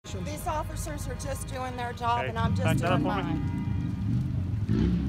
These officers are just doing their job, and I'm just doing mine.